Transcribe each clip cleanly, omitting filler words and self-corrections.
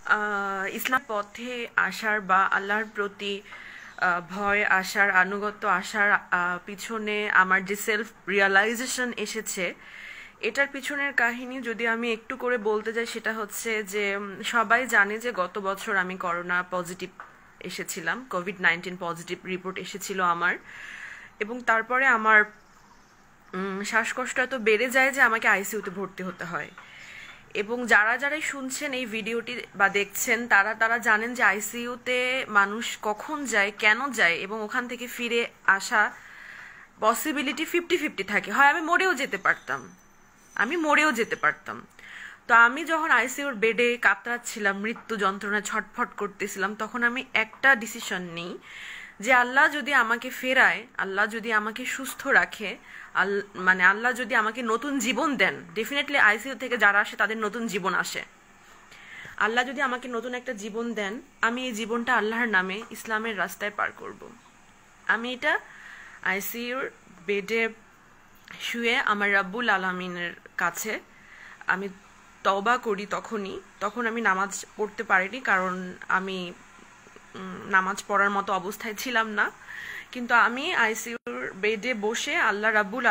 ইসলাম পথে আসার বা আল্লাহর প্রতি ভয় আসার, আনুগত্য আসার পিছনে আমার যে সেলফ রিয়ালাইজেশন এসেছে, এটার পিছনের কাহিনী যদি আমি একটু করে বলতে যাই, সেটা হচ্ছে যে সবাই জানে যে গত বছর আমি করোনা পজিটিভ এসেছিলাম, কোভিড-19 পজিটিভ রিপোর্ট এসেছিল আমার। এবং তারপরে আমার শ্বাসকষ্ট এত বেড়ে যায় যে আমাকে আইসিইউতে ভর্তি হতে হয়। এবং যারাই শুনছেন এই ভিডিওটি বা দেখছেন, তারা জানেন যে আইসিইউতে মানুষ কখন যায়, কেন যায়, এবং ওখান থেকে ফিরে আসা পসিবিলিটি 50-50 থাকে। হয় আমি মরেও যেতে পারতাম। তো আমি যখন আইসিইউর বেডে কাতরাচ্ছিলাম, মৃত্যু যন্ত্রণা ছটফট করতেছিলাম, তখন আমি একটা ডিসিশন নিই যে আল্লাহ যদি আমাকে ফেরায়, আল্লাহ যদি আমাকে সুস্থ রাখে, মানে আল্লাহ যদি আমাকে নতুন জীবন দেন, ডেফিনেটলি আইসিইউ থেকে যারা আসে তাদের নতুন জীবন আসে। আল্লাহ যদি আমাকে নতুন একটা জীবন দেন, আমি এই জীবনটা আল্লাহর নামে ইসলামের রাস্তায় পার করব। আমি এটা আইসিইউর বেডে শুয়ে আমার রাব্বুল আলামিনের কাছে আমি তওবা করি। তখন আমি নামাজ পড়তে পারিনি, কারণ আমি নামাজ পড়ার মতো অবস্থায় ছিলাম না। কিন্তু আমি আইসিইউর বেডে বসে আল্লাহ রাব্বুল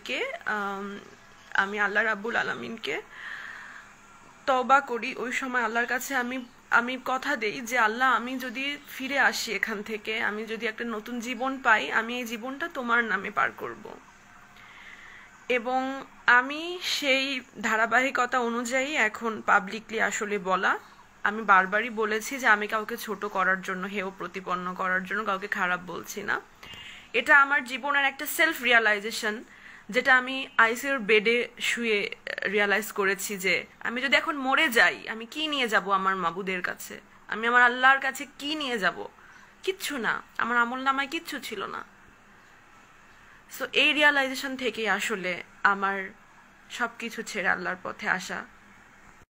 আলামিনকে তওবা করি। ওই সময় আল্লাহর কাছে আমি কথা দেই যে আল্লাহ, আমি যদি ফিরে আসি এখান থেকে, আমি যদি একটা নতুন জীবন পাই, আমি এই জীবনটা তোমার নামে পার করব। এবং আমি সেই ধারাবাহিকতা অনুযায়ী এখন পাবলিকলি আসলে বলা, আমি বারবারই বলেছি যে আমি কাউকে ছোট করার জন্য, হেয় প্রতিপন্ন করার জন্য কাউকে খারাপ বলছি না। এটা আমার জীবনের একটা সেলফ রিয়ালাইজেশন, যেটা আমি আইসিইউর বেডে শুয়ে রিয়ালাইজ করেছি যে আমি যদি এখন মরে যাই, আমি কি নিয়ে যাব আমার মাবুদের কাছে, আমি আমার আল্লাহর কাছে কি নিয়ে যাব? কিচ্ছু না, আমার আমলনামায় কিচ্ছু ছিল না। সো এই রিয়ালাইজেশন থেকেই আসলে আমার সবকিছু ছেড়ে আল্লাহর পথে আসা।